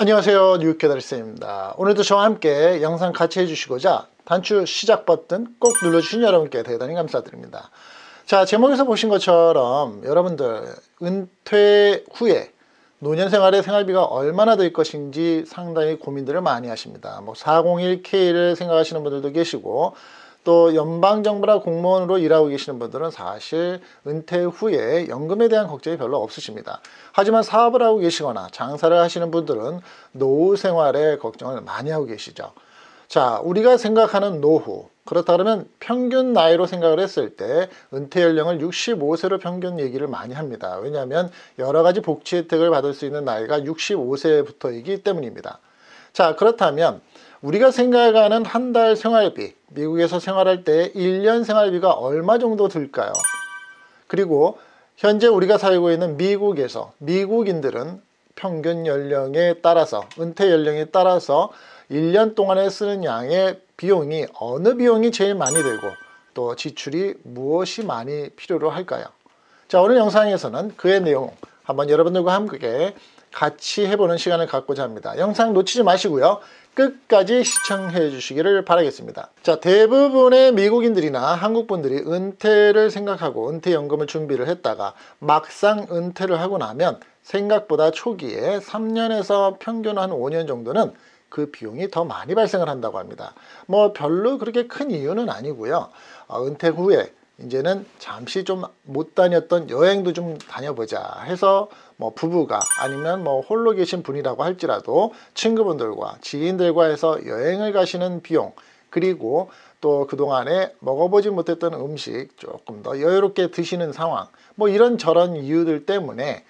안녕하세요, 뉴캐다리쌤입니다. 오늘도 저와 함께 영상 같이 해주시고자 단추 시작 버튼 꼭 눌러주신 여러분께 대단히 감사드립니다. 자, 제목에서 보신 것처럼 여러분들 은퇴 후에 노년생활의 생활비가 얼마나 될 것인지 상당히 고민들을 많이 하십니다. 401K를 생각하시는 분들도 계시고, 또 연방정부나 공무원으로 일하고 계시는 분들은 사실 은퇴 후에 연금에 대한 걱정이 별로 없으십니다. 하지만 사업을 하고 계시거나 장사를 하시는 분들은 노후 생활에 걱정을 많이 하고 계시죠. 자, 우리가 생각하는 노후, 그렇다 그러면 평균 나이로 생각을 했을 때 은퇴 연령을 65세로 평균 얘기를 많이 합니다. 왜냐하면 여러 가지 복지 혜택을 받을 수 있는 나이가 65세부터이기 때문입니다. 자, 그렇다면 우리가 생각하는 한 달 생활비, 미국에서 생활할 때 1년 생활비가 얼마 정도 들까요? 그리고 현재 우리가 살고 있는 미국에서 미국인들은 평균 연령에 따라서, 은퇴 연령에 따라서 1년 동안에 쓰는 양의 비용이 어느 비용이 제일 많이 들고 또 지출이 무엇이 많이 필요로 할까요? 자, 오늘 영상에서는 그의 내용 한번 여러분들과 함께 같이 해보는 시간을 갖고자 합니다. 영상 놓치지 마시고요, 끝까지 시청해 주시기를 바라겠습니다. 자, 대부분의 미국인들이나 한국분들이 은퇴를 생각하고 은퇴연금을 준비를 했다가 막상 은퇴를 하고 나면 생각보다 초기에 3년에서 평균 한 5년 정도는 그 비용이 더 많이 발생을 한다고 합니다. 별로 그렇게 큰 이유는 아니고요. 은퇴 후에 이제는 잠시 좀 못 다녔던 여행도 좀 다녀보자 해서 부부가 아니면 홀로 계신 분이라고 할지라도 친구분들과 지인들과 해서 여행을 가시는 비용, 그리고 또 그동안에 먹어보지 못했던 음식 조금 더 여유롭게 드시는 상황, 이런저런 이유들 때문에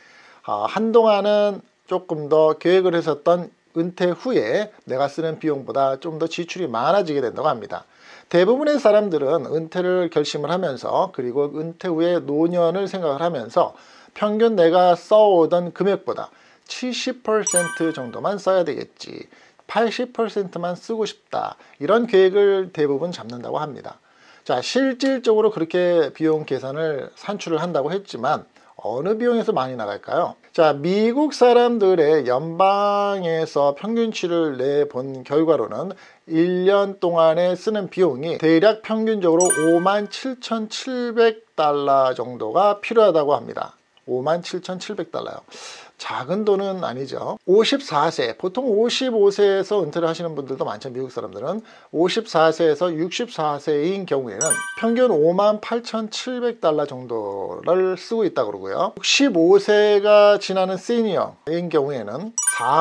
한동안은 조금 더 계획을 했었던 은퇴 후에 내가 쓰는 비용보다 좀 더 지출이 많아지게 된다고 합니다. 대부분의 사람들은 은퇴를 결심을 하면서, 그리고 은퇴 후에 노년을 생각을 하면서 평균 내가 써오던 금액보다 70% 정도만 써야 되겠지, 80%만 쓰고 싶다, 이런 계획을 대부분 잡는다고 합니다. 자, 실질적으로 그렇게 비용 계산을 산출을 한다고 했지만 어느 비용에서 많이 나갈까요? 자, 미국 사람들의 연방에서 평균치를 내본 결과로는 1년 동안에 쓰는 비용이 대략 평균적으로 57,700달러 정도가 필요하다고 합니다. 57,700달러요. 작은 돈은 아니죠. 54세, 보통 55세에서 은퇴를 하시는 분들도 많죠. 미국 사람들은 54세에서 64세인 경우에는 평균 58,700달러 정도를 쓰고 있다고 그러고요. 65세가 지나는 시니어인 경우에는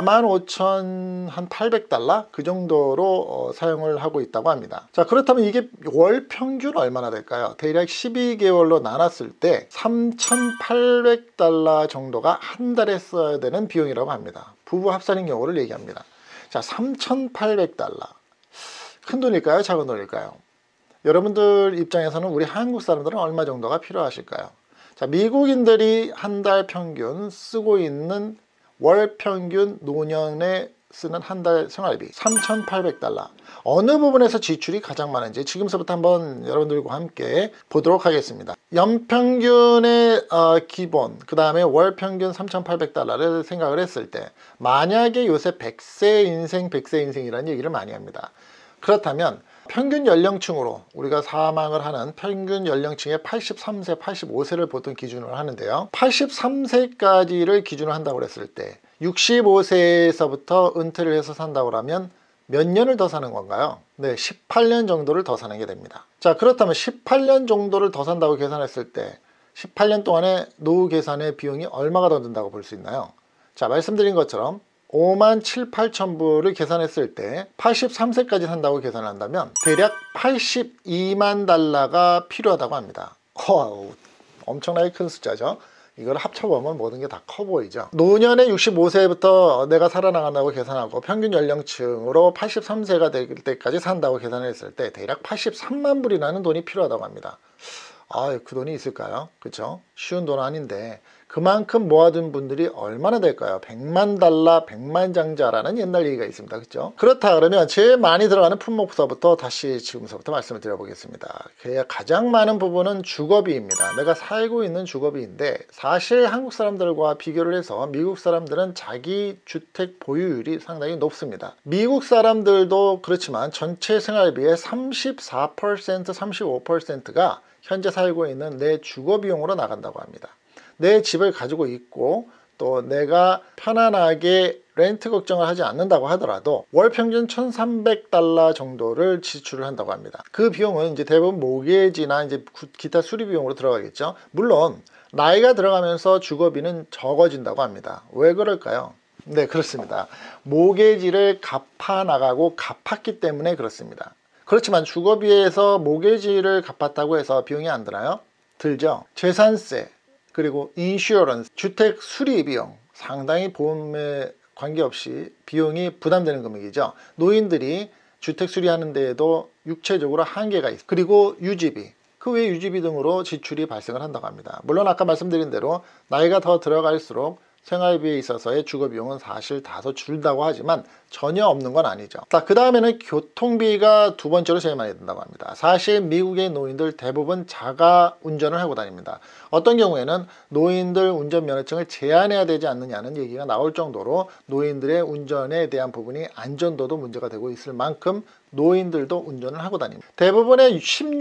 45,800달러 그 정도로 사용을 하고 있다고 합니다. 자, 그렇다면 이게 월 평균 얼마나 될까요? 대략 12개월로 나눴을 때 3,800달러 정도가 한 달에 써야 되는 비용이라고 합니다. 부부 합산인 경우를 얘기합니다. 자, 3,800달러. 큰 돈일까요? 작은 돈일까요? 여러분들 입장에서는 우리 한국 사람들은 얼마 정도가 필요하실까요? 자, 미국인들이 한 달 평균 쓰고 있는 월 평균 노년에 쓰는 한 달 생활비 3,800달러. 어느 부분에서 지출이 가장 많은지 지금서부터 한번 여러분들과 함께 보도록 하겠습니다. 연평균의 기본, 그 다음에 월 평균 3,800달러를 생각을 했을 때, 만약에 요새 100세 인생, 100세 인생이라는 얘기를 많이 합니다. 그렇다면 평균 연령층으로 우리가 사망을 하는 평균 연령층의 83세, 85세를 보통 기준으로 하는데요. 83세까지를 기준으로 한다고 했을 때 65세에서부터 은퇴를 해서 산다고 하면 몇 년을 더 사는 건가요? 네, 18년 정도를 더 사는 게 됩니다. 자, 그렇다면 18년 정도를 더 산다고 계산했을 때 18년 동안의 노후 계산의 비용이 얼마가 더 든다고 볼 수 있나요? 자, 말씀드린 것처럼 57,8천불을 계산했을 때 83세까지 산다고 계산을 한다면 대략 82만 달러가 필요하다고 합니다. 엄청나게 큰 숫자죠. 이걸 합쳐보면 모든 게 다 커 보이죠. 노년에 65세부터 내가 살아나간다고 계산하고 평균 연령층으로 83세가 될 때까지 산다고 계산했을 때 대략 83만 불이라는 돈이 필요하다고 합니다. 그 돈이 있을까요? 그렇죠? 쉬운 돈은 아닌데, 그만큼 모아둔 분들이 얼마나 될까요? 100만 달러, 100만 장자라는 옛날 얘기가 있습니다. 그렇죠? 그렇다 그러면 제일 많이 들어가는 품목부터 다시 지금서부터 말씀을 드려보겠습니다. 가장 많은 부분은 주거비입니다. 내가 살고 있는 주거비인데 사실 한국 사람들과 비교를 해서 미국 사람들은 자기 주택 보유율이 상당히 높습니다. 미국 사람들도 그렇지만 전체 생활비의 34%, 35%가 현재 살고 있는 내 주거비용으로 나간다고 합니다. 내 집을 가지고 있고 또 내가 편안하게 렌트 걱정을 하지 않는다고 하더라도 월 평균 1,300달러 정도를 지출을 한다고 합니다. 그 비용은 이제 대부분 모기지나 이제 기타 수리 비용으로 들어가겠죠. 물론 나이가 들어가면서 주거비는 적어진다고 합니다. 왜 그럴까요? 네, 그렇습니다. 모기지를 갚아 나가고 갚았기 때문에 그렇습니다. 그렇지만 주거비에서 모기지를 갚았다고 해서 비용이 안 드나요? 들죠. 재산세 그리고 인슈어런스, 주택 수리 비용, 상당히 보험에 관계없이 비용이 부담되는 금액이죠. 노인들이 주택 수리하는 데에도 육체적으로 한계가 있어요. 그리고 유지비, 그 외 유지비 등으로 지출이 발생을 한다고 합니다. 물론 아까 말씀드린 대로 나이가 더 들어갈수록 생활비에 있어서의 주거비용은 사실 다소 줄다고 하지만 전혀 없는 건 아니죠. 자, 그 다음에는 교통비가 두 번째로 제일 많이 든다고 합니다. 사실 미국의 노인들 대부분 자가 운전을 하고 다닙니다. 어떤 경우에는 노인들 운전면허증을 제한해야 되지 않느냐는 얘기가 나올 정도로 노인들의 운전에 대한 부분이 안전도도 문제가 되고 있을 만큼 노인들도 운전을 하고 다닙니다. 대부분의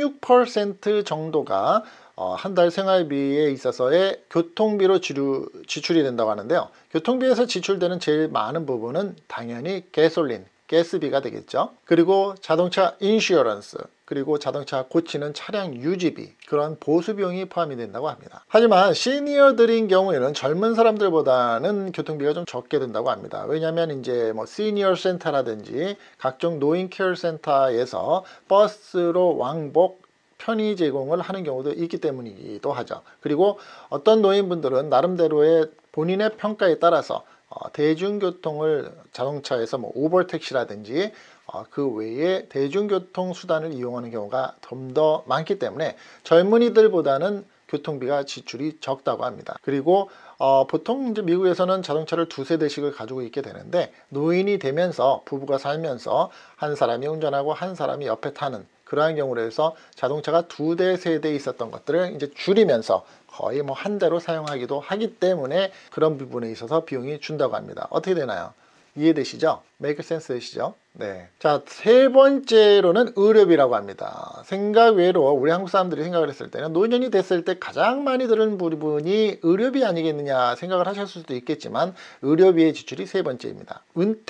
16% 정도가 한 달 생활비에 있어서의 교통비로 지출이 된다고 하는데요. 교통비에서 지출되는 제일 많은 부분은 당연히 가솔린, 가스비가 되겠죠. 그리고 자동차 인슈어런스, 그리고 자동차 고치는 차량 유지비, 그런 보수 비용이 포함이 된다고 합니다. 하지만 시니어들인 경우에는 젊은 사람들보다는 교통비가 좀 적게 든다고 합니다. 왜냐하면 이제 뭐 시니어 센터라든지 각종 노인 케어 센터에서 버스로 왕복 편의 제공을 하는 경우도 있기 때문이기도 하죠. 그리고 어떤 노인분들은 나름대로의 본인의 평가에 따라서 대중교통을 자동차에서 뭐 우버 택시라든지 그 외에 대중교통 수단을 이용하는 경우가 좀 더 많기 때문에 젊은이들보다는 교통비가 지출이 적다고 합니다. 그리고 보통 이제 미국에서는 자동차를 두세 대씩을 가지고 있게 되는데 노인이 되면서 부부가 살면서 한 사람이 운전하고 한 사람이 옆에 타는 그러한 경우로 해서 자동차가 두 대, 세 대 있었던 것들을 이제 줄이면서 거의 뭐 한 대로 사용하기도 하기 때문에 그런 부분에 있어서 비용이 준다고 합니다. 어떻게 되나요? 이해되시죠? make sense 되시죠? 네. 자, 세 번째로는 의료비라고 합니다. 생각 외로 우리 한국 사람들이 생각을 했을 때는 노년이 됐을 때 가장 많이 드는 부분이 의료비 아니겠느냐 생각을 하실 수도 있겠지만 의료비의 지출이 세 번째입니다.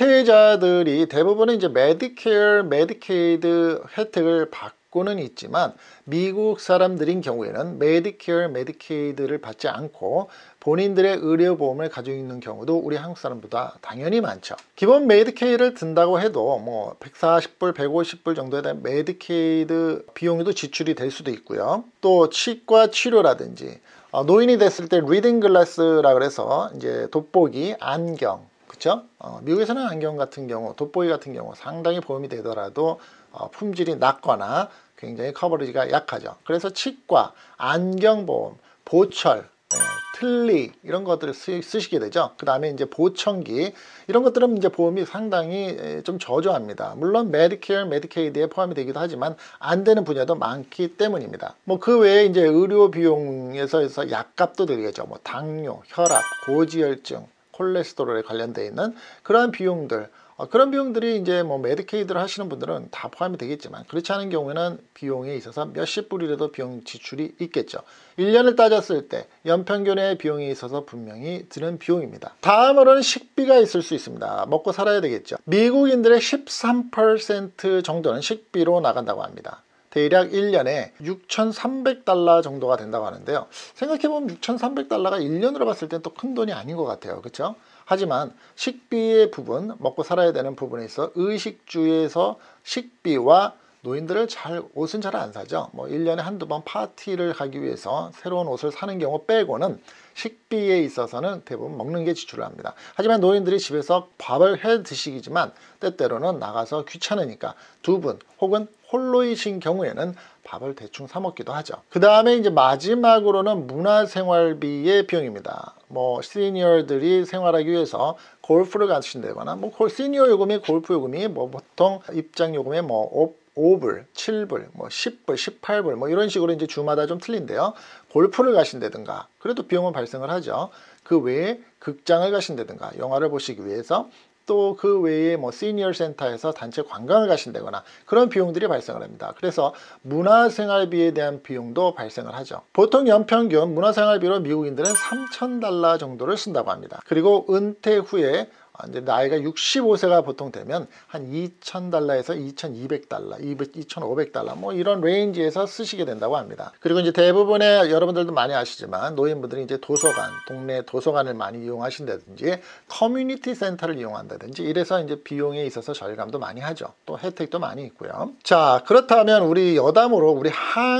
은퇴자들이 대부분은 이제 메디케어, 메디케이드 혜택을 받고는 있지만 미국 사람들인 경우에는 메디케어, 메디케이드를 받지 않고 본인들의 의료보험을 가지고 있는 경우도 우리 한국 사람보다 당연히 많죠. 기본 메디케이드를 든다고 해도 뭐 140불, 150불 정도에 대한 메디케이드 비용도 지출이 될 수도 있고요. 또 치과 치료라든지 노인이 됐을 때 리딩 글라스라 그래서 이제 돋보기, 안경, 그렇죠? 미국에서는 안경 같은 경우, 돋보기 같은 경우 상당히 보험이 되더라도 품질이 낮거나 굉장히 커버리지가 약하죠. 그래서 치과, 안경보험, 보철, 틀니 이런 것들을 쓰시게 되죠. 그 다음에 이제 보청기 이런 것들은 이제 보험이 상당히 좀 저조합니다. 물론 메디케어, 메디케이드에 포함이 되기도 하지만 안 되는 분야도 많기 때문입니다. 뭐 그 외에 이제 의료 비용에서 약값도 들겠죠. 뭐 당뇨, 혈압, 고지혈증, 콜레스테롤에 관련되어 있는 그러한 비용들, 그런 비용들이 이제 뭐 메디케이드를 하시는 분들은 다 포함이 되겠지만 그렇지 않은 경우에는 비용에 있어서 몇십 불이라도 비용 지출이 있겠죠. 1년을 따졌을 때 연평균의 비용이 있어서 분명히 드는 비용입니다. 다음으로는 식비가 있을 수 있습니다. 먹고 살아야 되겠죠. 미국인들의 13% 정도는 식비로 나간다고 합니다. 대략 1년에 6,300달러 정도가 된다고 하는데요. 생각해보면 6,300달러가 1년으로 봤을 땐 또 큰 돈이 아닌 것 같아요. 그렇죠? 하지만 식비의 부분, 먹고 살아야 되는 부분에 있어 의식주에서 식비와 노인들을 옷은 잘 안 사죠. 뭐 1년에 한두 번 파티를 가기 위해서 새로운 옷을 사는 경우 빼고는 식비에 있어서는 대부분 먹는 게 지출을 합니다. 하지만 노인들이 집에서 밥을 해 드시기지만 때때로는 나가서 귀찮으니까 두 분 혹은 홀로이신 경우에는 밥을 대충 사 먹기도 하죠. 그 다음에 이제 마지막으로는 문화생활비의 비용입니다. 뭐 시니어들이 생활하기 위해서 골프를 가신다거나 뭐 시니어 요금이 골프 요금이 뭐 보통 입장 요금에 뭐 5불, 7불, 뭐 10불, 18불 뭐 이런 식으로 이제 주마다 좀 틀린데요. 골프를 가신다든가 그래도 비용은 발생을 하죠. 그 외에 극장을 가신다든가 영화를 보시기 위해서 또 그 외에 뭐 시니어 센터에서 단체 관광을 가신다거나 그런 비용들이 발생을 합니다. 그래서 문화생활비에 대한 비용도 발생을 하죠. 보통 연평균 문화생활비로 미국인들은 $3,000 정도를 쓴다고 합니다. 그리고 은퇴 후에 이제 나이가 65세가 보통 되면 한 $2,000에서 $2,200, $2,500 뭐 이런 레인지에서 쓰시게 된다고 합니다. 그리고 이제 대부분의 여러분들도 많이 아시지만 노인분들이 이제 도서관, 동네 도서관을 많이 이용하신다든지 커뮤니티 센터를 이용한다든지 이래서 이제 비용에 있어서 절감도 많이 하죠. 또 혜택도 많이 있고요. 자, 그렇다면 우리 여담으로 우리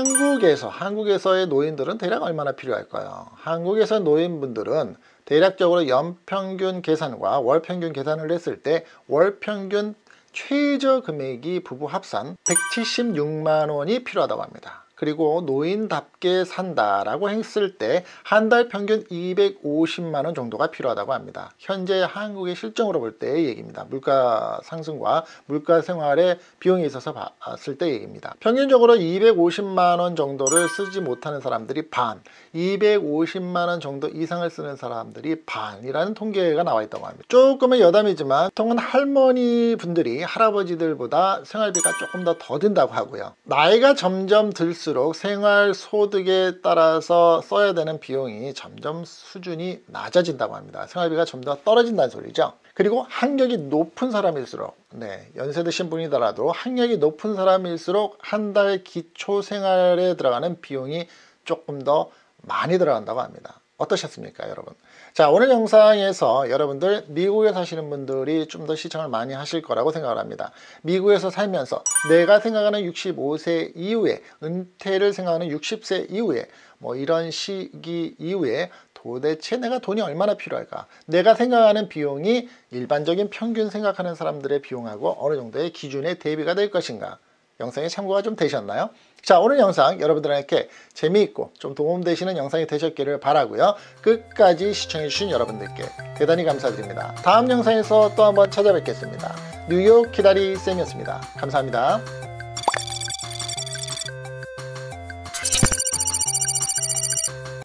한국에서의 노인들은 대략 얼마나 필요할까요? 한국에서 노인분들은 대략적으로 연평균 계산과 월평균 계산을 했을 때 월평균 최저 금액이 부부 합산 176만 원이 필요하다고 합니다. 그리고 노인답게 산다라고 했을 때 한 달 평균 250만 원 정도가 필요하다고 합니다. 현재 한국의 실정으로 볼 때의 얘기입니다. 물가 상승과 물가 생활의 비용에 있어서 봤을 때 얘기입니다. 평균적으로 250만 원 정도를 쓰지 못하는 사람들이 반, 250만 원 정도 이상을 쓰는 사람들이 반이라는 통계가 나와 있다고 합니다. 조금은 여담이지만 보통은 할머니 분들이 할아버지들보다 생활비가 조금 더 든다고 하고요. 나이가 점점 들수록 생활 소득에 따라서 써야 되는 비용이 점점 수준이 낮아진다고 합니다. 생활비가 좀 더 떨어진다는 소리죠. 그리고 학력이 높은 사람일수록 연세 드신 분이더라도 학력이 높은 사람일수록 한 달 기초 생활에 들어가는 비용이 조금 더 많이 들어간다고 합니다. 어떠셨습니까, 여러분? 자, 오늘 영상에서 여러분들 미국에 사시는 분들이 좀 더 시청을 많이 하실 거라고 생각을 합니다. 미국에서 살면서 내가 생각하는 65세 이후에, 은퇴를 생각하는 60세 이후에, 뭐 이런 시기 이후에 도대체 내가 돈이 얼마나 필요할까? 내가 생각하는 비용이 일반적인 평균 생각하는 사람들의 비용하고 어느 정도의 기준에 대비가 될 것인가? 영상에 참고가 좀 되셨나요? 자, 오늘 영상 여러분들에게 재미있고 좀 도움되시는 영상이 되셨기를 바라고요. 끝까지 시청해주신 여러분들께 대단히 감사드립니다. 다음 영상에서 또 한번 찾아뵙겠습니다. 뉴욕 기다리 쌤이었습니다. 감사합니다.